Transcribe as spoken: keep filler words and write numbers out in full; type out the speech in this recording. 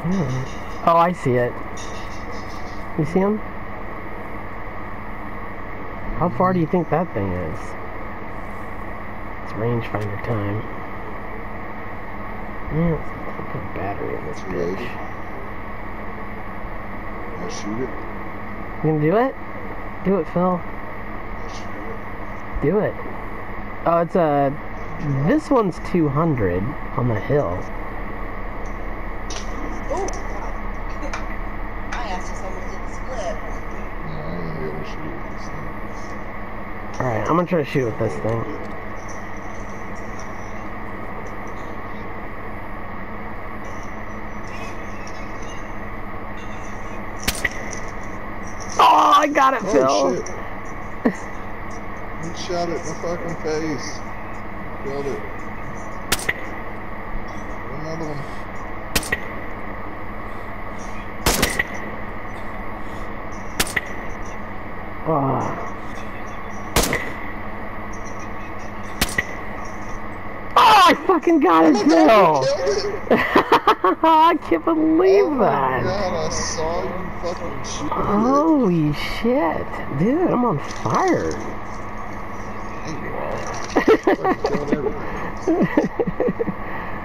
Hmm. Oh, I see it. You see him? How far do you think that thing is? It's rangefinder time. Man, let's put a battery in this bitch. I'll shoot it. You gonna do it? Do it, Phil. I'll shoot it. Do it. Oh, it's a... This one's two hundred on the hill. Oh, God. My ass just almost did the split. No, I ain't gonna be able to shoot with this thing. Alright, I'm gonna try to shoot with this thing. Oh, I got it, Phil! Oh, shit. He shot it in the fucking face. Killed it. Another one. Oh. Oh, I fucking got it, Phil! I can't believe Oh that! my God, I saw you fucking shoot it. Holy shit! Dude, I'm on fire! There you are. Fucking killed everything.